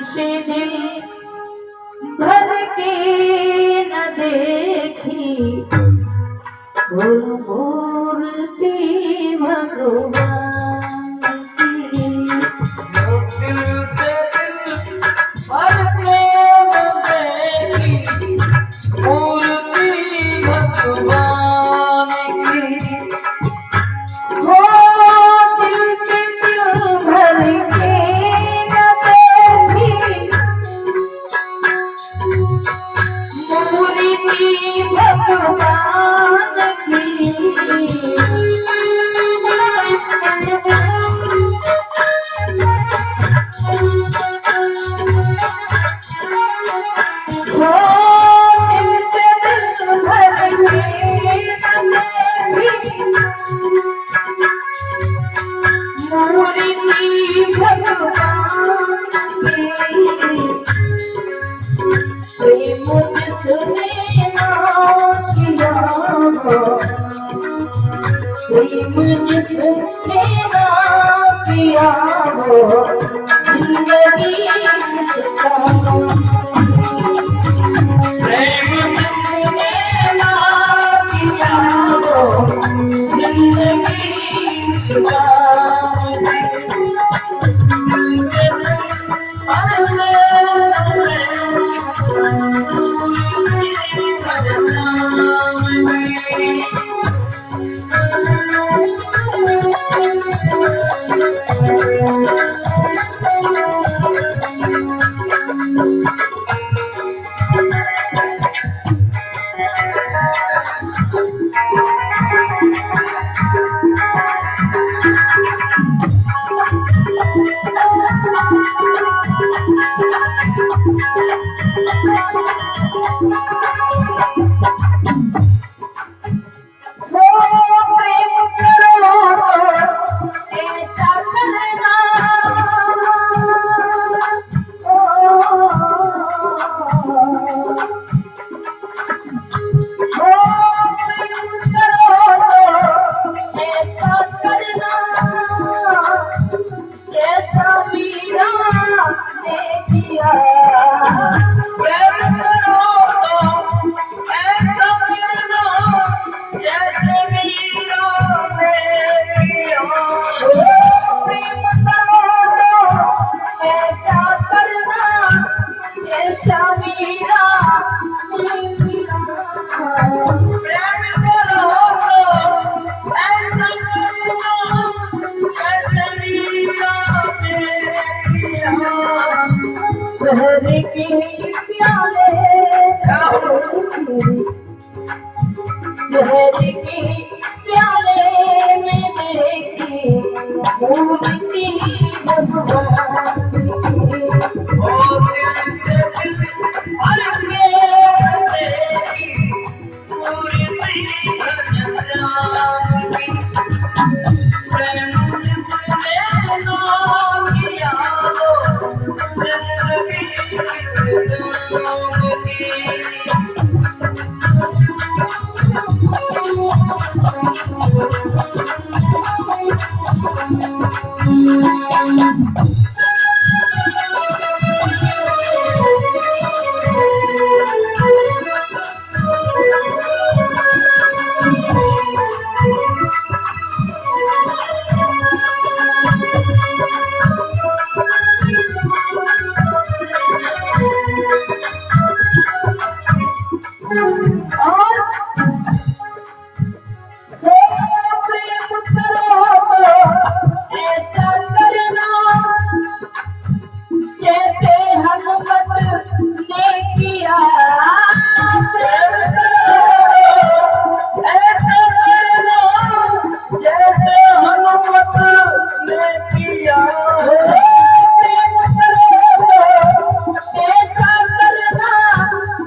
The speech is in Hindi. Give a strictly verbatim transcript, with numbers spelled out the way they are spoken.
से दिल भर के न देखी वो मूर्ति भगवान की। वो दिल से दिल भर के न देखी मूर्ति भगवान की। वो दिल से दिल भर के न देखी मूर्ति भगवान की। वो दिल से दिल भर के न देखी मूर्ति भगवान की। प्रेम जिसने ना किया हो, प्रेम जिसने ना किया हो, जिंदगी किसका प्रेम जिसने ना किया हो, जिंदगी किसका शहर के प्याले शहर के